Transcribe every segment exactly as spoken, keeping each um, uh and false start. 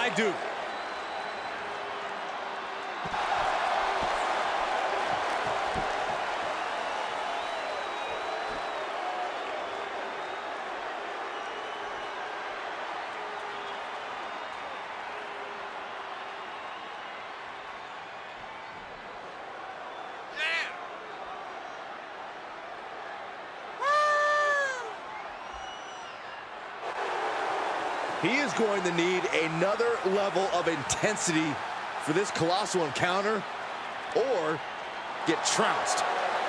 I do. He is going to need another level of intensity for this colossal encounter, or get trounced.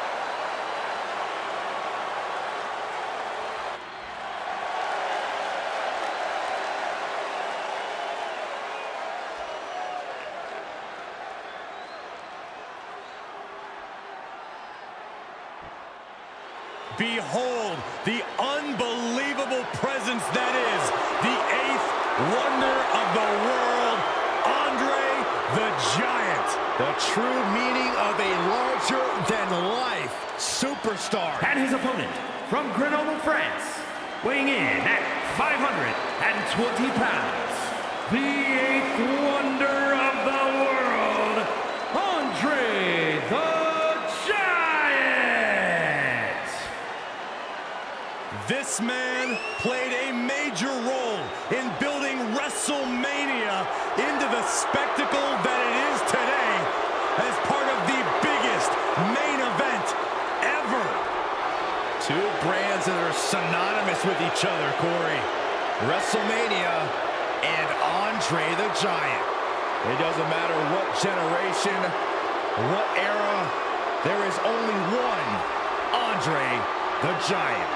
Behold the unbelievable presence that is the eighth wonder of the world, Andre the Giant. The true meaning of a larger-than-life superstar. And his opponent from Grenoble, France, weighing in at five hundred twenty pounds, the eighth wonder of the world, Andre the This man played a major role in building WrestleMania into the spectacle that it is today as part of the biggest main event ever. Two brands that are synonymous with each other, Corey. WrestleMania and Andre the Giant. It doesn't matter what generation, what era, there is only one Andre the Giant.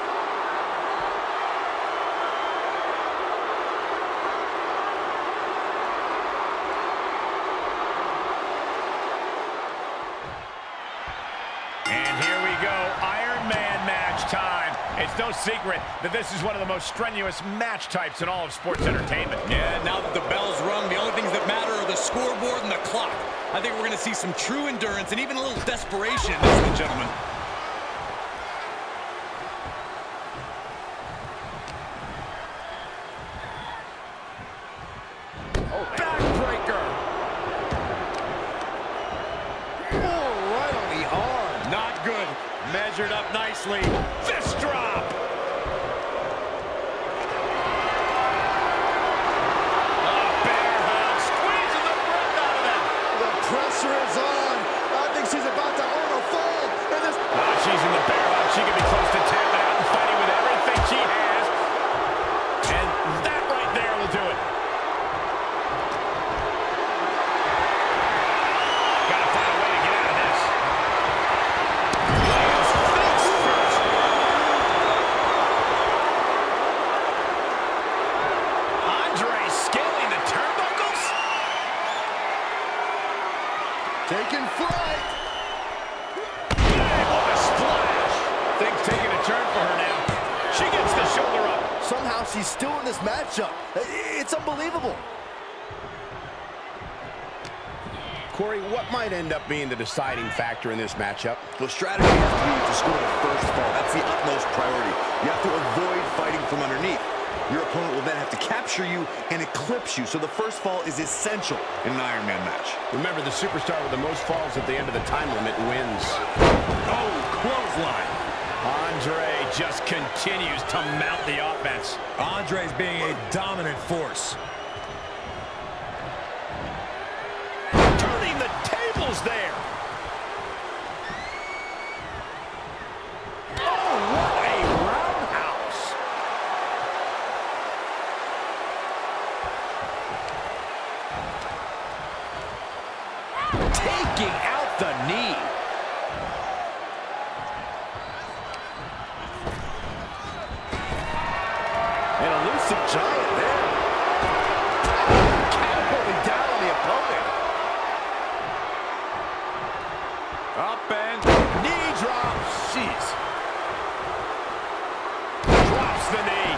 It's no secret that this is one of the most strenuous match types in all of sports entertainment. Yeah, now that the bell's rung, the only things that matter are the scoreboard and the clock. I think we're going to see some true endurance and even a little desperation, ladies and gentlemen. Oh, backbreaker! Oh, right on the arm. Not good. Measured up nicely. Fist drop! She's in the bear hug. She could be close to tapping out and fighting with everything she has. And that right there will do it. Gotta find a way to get out of this. Lands face first. Andre scaling the turnbuckles. Taking flight. Things taking a turn for her now. She gets the shoulder up. Somehow she's still in this matchup. It's unbelievable. Corey, what might end up being the deciding factor in this matchup? The strategy has to be to score the first fall. That's the utmost priority. You have to avoid fighting from underneath. Your opponent will then have to capture you and eclipse you, so the first fall is essential in an Iron Man match. Remember, the superstar with the most falls at the end of the time limit wins. Oh, clothesline. Andre just continues to mount the offense. Andre's being a dominant force. Turning the tables there. Oh, what a roundhouse. Taking out the knee. An elusive giant there. Catapulting down on the opponent. Up and knee drop. Jeez. Drops the knee.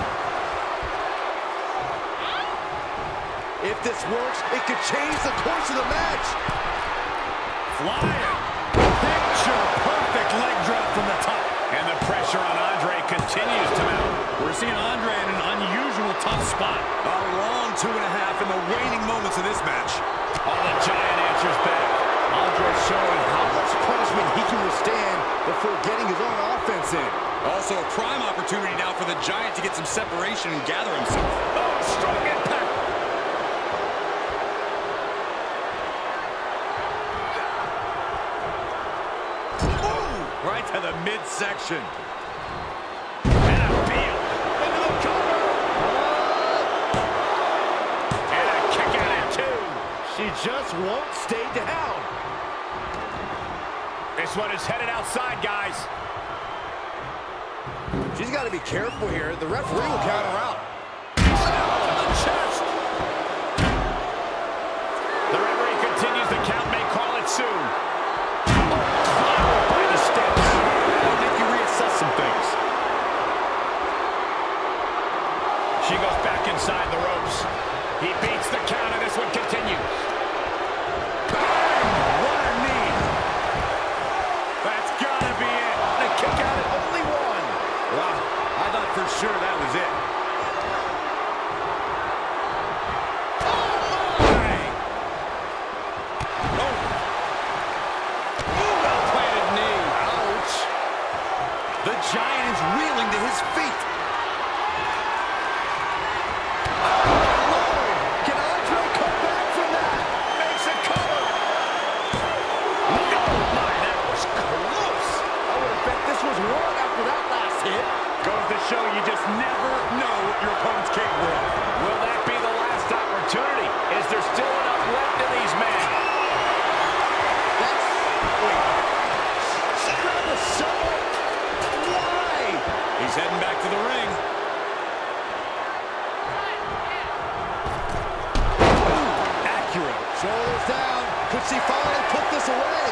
If this works, it could change the course of the match. Flying. Picture perfect leg drop from the top. And the pressure on Andre continues to mount. We're seeing Andre in an unusual time. tough spot. A long two and a half in the waning moments of this match. Oh, the Giant answers back. Andre showing how much punishment he can withstand before getting his own offense in. Also a prime opportunity now for the Giant to get some separation and gather himself. Oh, strong impact. Ooh, right to the midsection. And a peel. Into the cover. And a kick out at two. She just won't stay down. This one is headed outside, guys. She's got to be careful here. The referee will count her out. Out to the chest. The referee continues the count, may call it soon. Oh, clobbered by the steps. That'll make you reassess some things. She goes back inside the ropes. He beats the count, and this one continues. Bang! What a knee. That's got to be it. The kick out at only one. Wow, I thought for sure that was it. Oh, my! Oh. Ooh, well-planted knee. Ouch. The Giant is reeling to his feet. Oh, Lord. Can Andre come back from that? Makes a cover. Oh, my, that was close. I would have bet this was one after that last hit. Goes to show you just never know what your opponent's capable of. Will that be the last opportunity? Is there still enough left in these men? That's... Wait. She grabbed the shovel. Why? He's heading back to the ring. Ooh, accurate. Shoulders down. Could she finally put this away?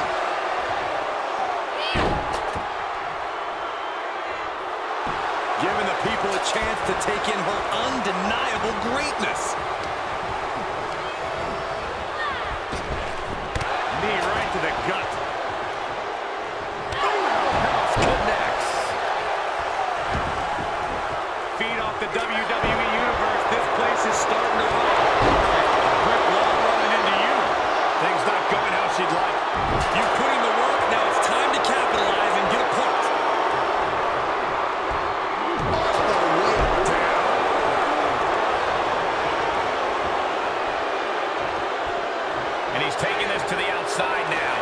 Giving the people a chance to take in her undeniable greatness. Knee right to the gut. Roundhouse connects. Feed off the W W E Universe. This place is starting to roll. A brick wall running into you. Things not going how she'd like. You put in the work, now it's time to capitalize and get a point. And he's taking this to the outside now.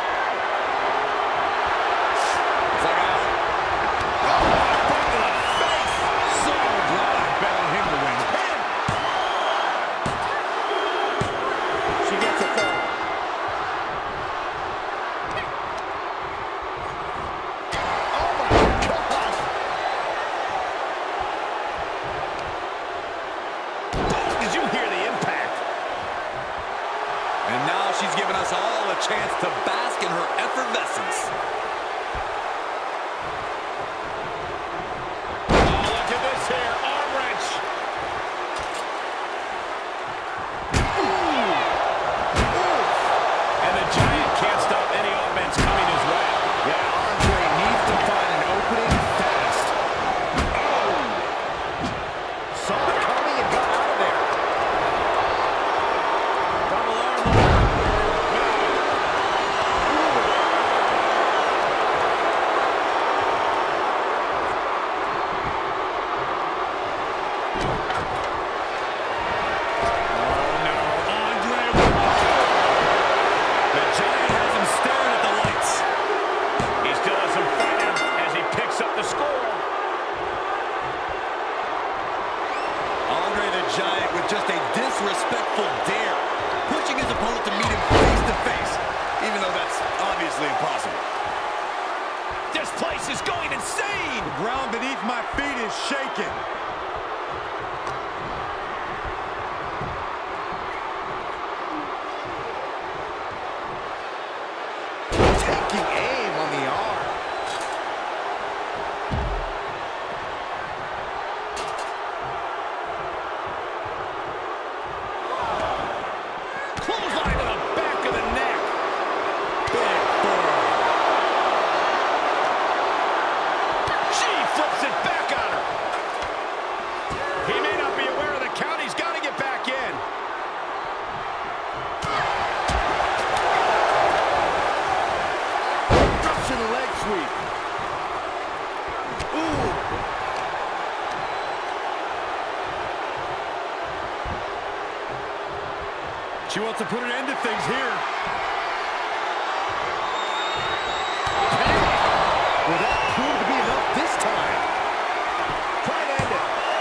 It's like a... Oh, right to the face! So glad I bet on him to win. Pin! She gets a fall. Oh my God! Oh, did you hear the impact? And now she's given us all a chance to bask in her effervescence. Oh, look at this here. Arm wrench. And the Giant can't stop any offense coming his way. Yeah, Andre needs to find an opening fast. Oh! Saw it coming and got out of there. Double arm lock. She wants to put an end to things here. Will that prove to be enough this time? Try to end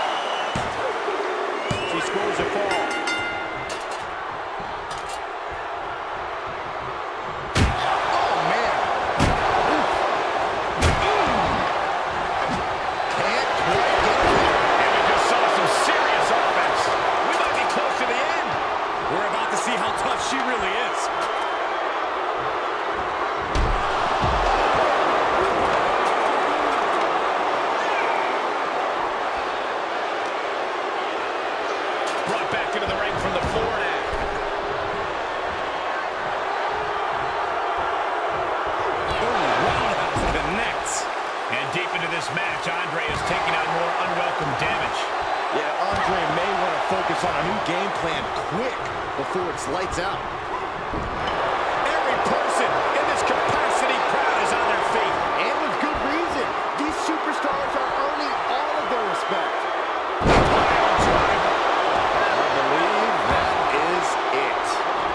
it. She scores a fall. Oh, man. Oof. Can't quite get there. And we just saw some serious offense. We might be close to the end. We're about to see how tough she really is. Brought back into the ring from the floor now. Roundhouse connects. And deep into this match, Andre is taking out more unwelcome damage. Yeah, Andre may want to focus on a new game plan quick before it's lights out. Every person in this capacity crowd is on their feet. And with good reason. These superstars are earning all of their respect. I believe that is it.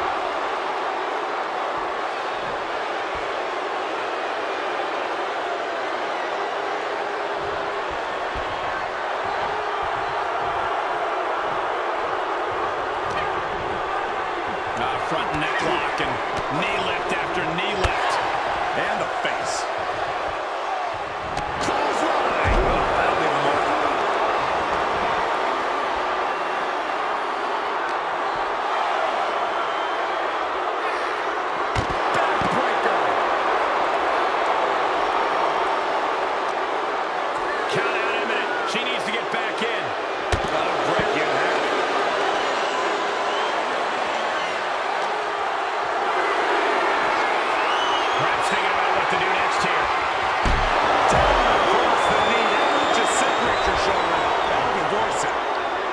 Uh, front neck lock and knee lift after knee lift. And the face. Clothesline. Oh, that'll leave a mark. Backbreaker. Count out imminent. She needs to get back in. That'll break you in half. Perhaps thinking about what to do next here. Across the knee. That just separates your shoulder. That'll divorce it.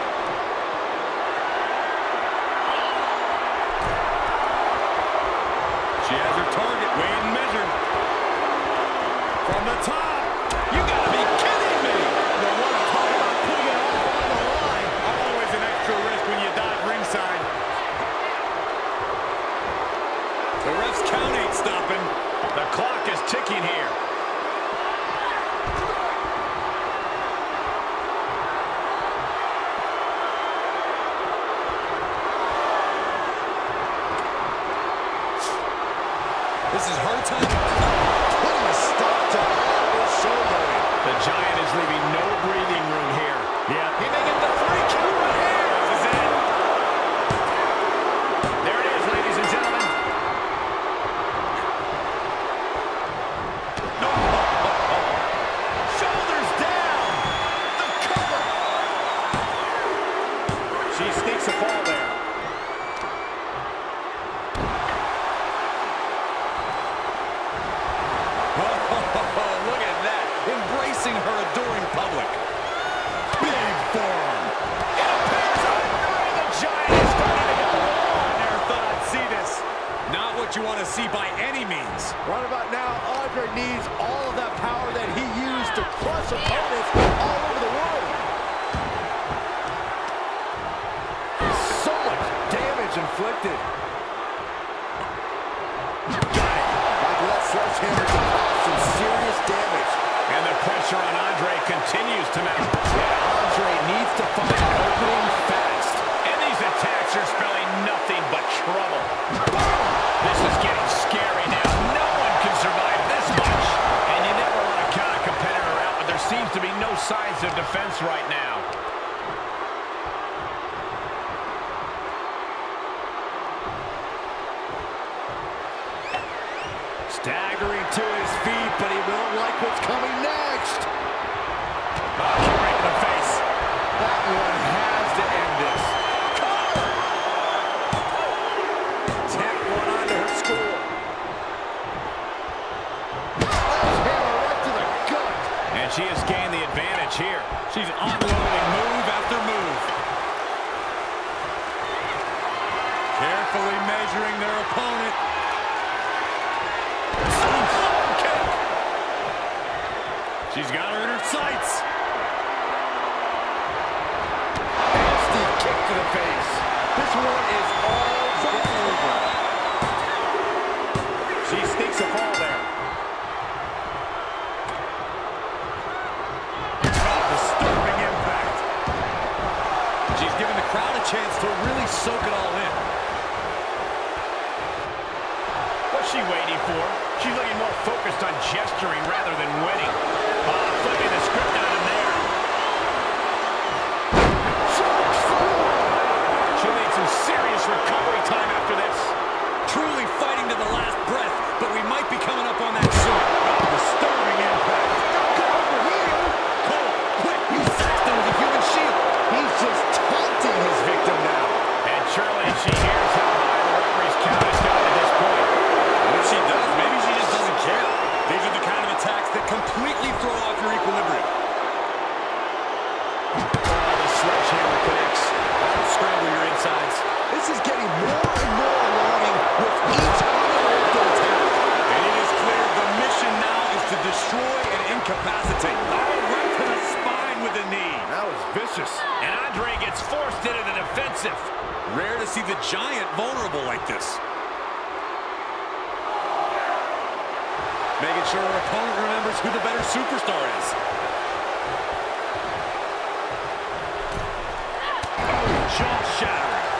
She has her target weighed and measured. From the top. You gotta be kidding me. The one talk about putting it all on the line. Always an extra risk when you dive ringside. The ref's count ain't stopping. The clock is ticking here. This is her time. Putting a stop to all this showboating. The Giant is leaving no breathing room here. Yeah. He may get the three count right here. This is it. There it is, ladies and gentlemen. No. Shoulders down. The cover. She sneaks a fall there. Look at that. Embracing her adoring public. Big forearm. The Giant is starting to go I never thought I'd see this. Not what you want to see by any means. Right about now, Andre needs all of that power that he used to crush opponents all over the world. So much damage inflicted. Michael, that sledgehammer can cause some serious damage. And the pressure on Andre continues to mount. Yeah, Andre needs to find an opening fast. And these attacks are spelling nothing but trouble. This is getting scary now. No one can survive this much. And you never want to count a competitor out, but there seems to be no signs of defense right now. Staggering to his feet, but he won't like what's coming next. Oh, kick right in the face. That one has to end this. Tap one onto her score. Hammer right to the gut. And she has gained the advantage here. She's unloading move after move. Carefully measuring their opponent. She's got her in her sights. Nasty kick to the face. This one is all for soak it all in. What's she waiting for? She's looking more focused on gesturing rather than winning. Ah, flipping the script on him there. She'll need some serious recovery time after this. Truly fighting to the last breath, but we might be coming up on that soon. Disturbing impact. Go over here. Cole, quick, he Saxton with a human shield. He's just taunting his victim now. And surely she hears how high the referee's count has gone at this point. If she does, maybe she just doesn't care. These are the kind of attacks that completely throw off your equilibrium. Oh, the sledgehammer connects. That'll scramble your insides. This is getting more and more alarming with each uninterrupted attack. And it is clear the mission now is to destroy and incapacitate. Oh, right to the spine with the knee. That was vicious. And Andre gets forced into the defensive. Rare to see the Giant vulnerable like this. Making sure her opponent remembers who the better superstar is. Oh, jaw-shattering.